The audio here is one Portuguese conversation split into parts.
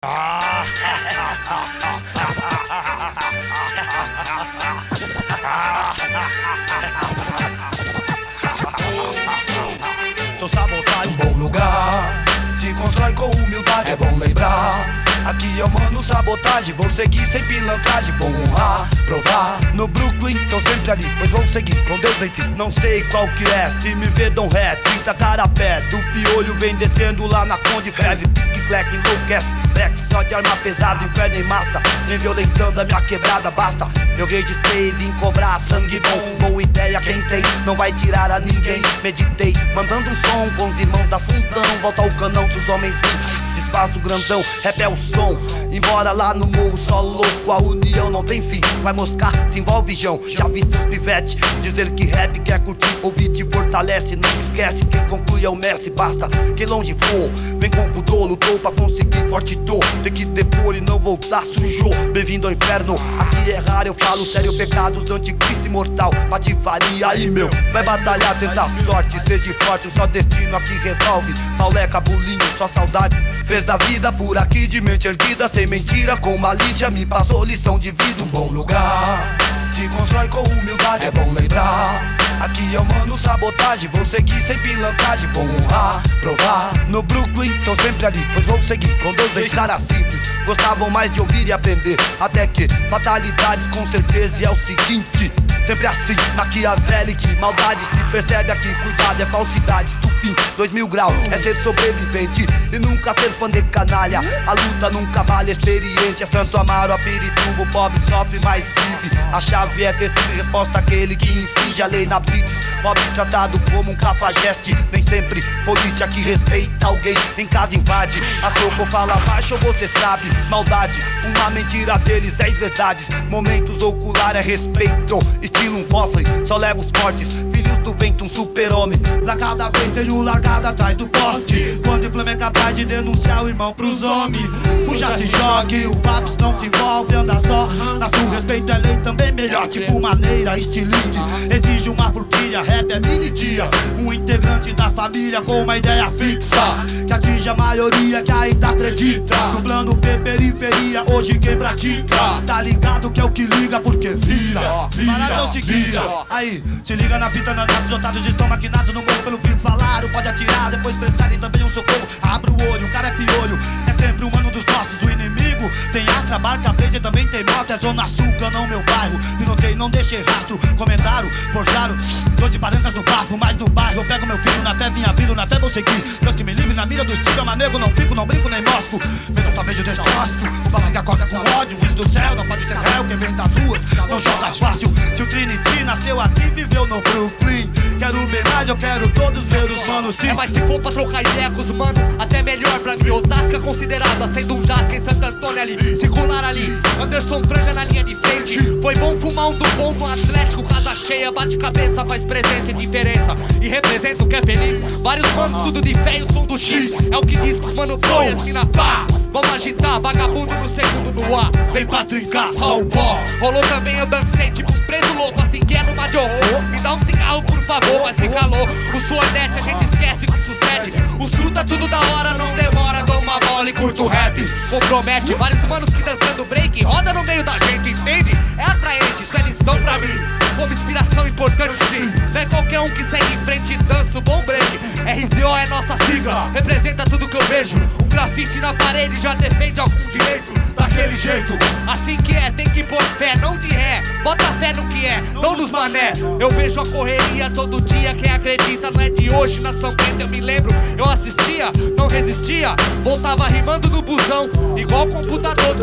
Sou sabotagem, bom lugar. Se constrói com humildade, é bom lembrar. Aqui eu mando sabotagem, vou seguir sem pilantragem. Vou honrar, provar, no Brooklyn tô sempre ali, pois vou seguir com Deus enfim. Não sei qual que é, se me vê dão ré, 30 cara a pé, do piolho vem descendo lá na Conde Ferve. Pique, cleque, enlouquece, black, só de arma pesada, inferno em massa, vem violentando a minha quebrada, basta. Eu registrei, vim cobrar sangue bom, boa ideia quem tem, não vai tirar a ninguém. Meditei, mandando um som com os irmãos da Fundão, volta ao canão dos homens vivos. Desfaço grandão, rap é o som. Embora lá no morro só louco, a união não tem fim. Vai moscar, se envolve Jão. Já vi seus pivetes dizer que rap quer curtir, ouvir te fortalece. Não esquece, quem conclui é o mestre. Basta que longe for, vem com pudor, lutou pra conseguir forte dor. Tem que depor e não voltar sujou. Bem-vindo ao inferno, aqui é raro, eu falo sério. Pecados do anticristo imortal, patifaria aí meu. Vai batalhar, tentar sorte, seja forte, só destino aqui resolve. Pauleca, bulinho, só saudade fez da vida por aqui de mente erguida, sem mentira, com malícia, me passou lição de vida. Um bom lugar, se constrói com humildade, é bom lembrar. Aqui eu mando sabotagem, vou seguir sem pilantragem. Vou honrar, provar, no Brooklyn tô sempre ali, pois vou seguir com Deus. Dois caras simples, gostavam mais de ouvir e aprender, até que fatalidades com certeza. E é o seguinte, sempre assim, maquiavélico, maldade se percebe aqui. Cuidado, é falsidade, estupim, 2000 graus, é ser sobrevivente e nunca ser fã de canalha. A luta nunca vale experiente, é Santo Amaro, a Pirituba, o pobre sofre, mas vive. A chave é ter sempre resposta àquele que infringe a lei na blitz. Pobre tratado como um cafajeste, nem sempre polícia que respeita alguém. Em casa invade, a soco fala baixo, você sabe. Maldade, uma mentira deles, 10 verdades. Momentos ocular é respeito, estilo um cofre, só leva os fortes. Filhos do vento, um super-homem. Lá cada vez tenho largado atrás do poste. Quando o Flamengo é capaz de denunciar o irmão pros homens. Puxa, se jogue, o Vaps não se envolve, anda só. Na sua respeito é lei também melhor, tipo maneira, estilingue. Exige uma forquilha, rap é mini-dia. Um integrante da família com uma ideia fixa, que atinge a maioria que ainda acredita. No plano P, periferia, hoje quem pratica tá ligado que é o que liga, porque vira. Parada é o seguinte, aí, se liga na fita, nanados, otários estão maquinados no morro pelo que falaram. Pode atirar, depois prestarem também um socorro. Abre o olho, o cara é piolho, é sempre humano dos nossos. O inimigo tem Astra, barca, blazer, também tem moto. É Zona Sul, não meu bairro. Me notei, não deixei rastro. Comentaram, forjaram 12 parancas no bafo, mas no bairro eu pego meu filho na fé, vinha vindo, na fé vou seguir. Deus que me livre na mira do estilo, é manego, não fico, não brinco nem mosco. Medo só vejo destroço, o papo que acorda com ódio. Filho do céu, não pode ser réu, quem vem das ruas não joga fácil. Se o Trinity nasceu aqui, viveu no Brooklyn. Quero homenagem, eu quero todos ver os manos sim. É, mas se for pra trocar ideia com os mano, até melhor pra mim. Osasco é considerado, acendo um jasca em Santo Antônio ali. Circular ali, Anderson Franja na linha de frente. Foi bom fumar um do bom no Atlético, casa cheia, bate cabeça, faz presença e diferença. E representa o que é feliz. Vários manos, tudo de fé e o som do X. É o que diz que os mano foi assim na pá. Vamos agitar, vagabundo no segundo no ar. Vem pra trincar, só o pó. Rolou também, eu dancei tipo um preso louco, assim que é numa de horror. Me dá um cigarro por favor, mas que calor. O suor desce, a gente esquece o que sucede. Os fruta tudo da hora, não demora. Dou uma bola e curto o rap. Compromete, vários manos que dançando break roda no meio da gente, entende? É atraente, isso é lição pra mim. Como inspiração importante sim. Não é qualquer um que segue em frente e dança o bom break. RZO é nossa sigla, representa tudo que eu vejo. O grafite na parede já defende algum direito. Daquele jeito, assim que é, tem que pôr fé, não de ré. Bota fé no que é, não nos mané. Eu vejo a correria todo dia, quem acredita não é de hoje. Na São Bento eu me lembro, eu assistia, não resistia. Voltava rimando no busão, igual computador.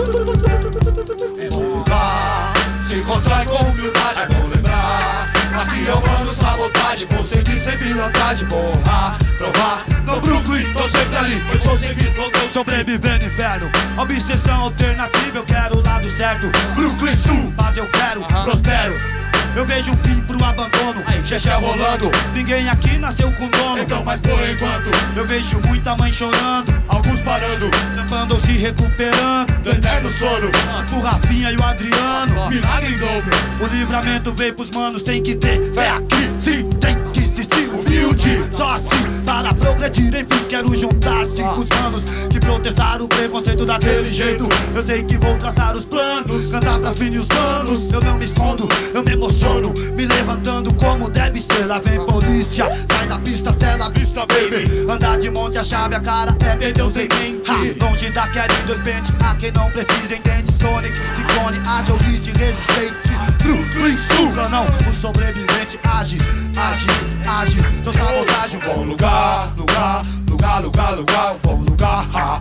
Se constrói com humildade, é bom lembrar. Aqui eu mando sabotagem, vou seguir sem pilantragem. Vou honrar, provar, no Brooklyn tô sempre ali, pois vou seguir todo. Sobrevivendo inferno, obsessão alternativa, eu quero o lado certo. Brooklyn Sul, mas eu quero, prospero. Eu vejo um fim pro abandono, xexé rolando. Ninguém aqui nasceu com dono, então mas por enquanto eu vejo muita mãe chorando, alguns parando, trampando ou se recuperando do eterno sono. Tipo o Rafinha e o Adriano, milagre em dobro. O livramento veio pros manos, tem que ter fé aqui, sim, tem que existir humilde. frente. Só assim para progredir, enfim quero juntar 5 manos que protestaram o preconceito daquele jeito. Eu sei que vou traçar os planos, cantar pras filhas e os manos. Eu não me escondo, eu me emociono, me levantando como deve ser. Lá vem polícia, sai da pista, tela vista, baby. Andar de monte, a chave, a cara é perdeu sem mente. Longe da queda em 2 pentes, a quem não precisa entende. Sonic, Ciclone, ágil, list, resistente. Brooklyn, suga não, o sobrevivente age, age, age. Sou sabotagem, um bom lugar, lugar, lugar, lugar, lugar, um bom lugar.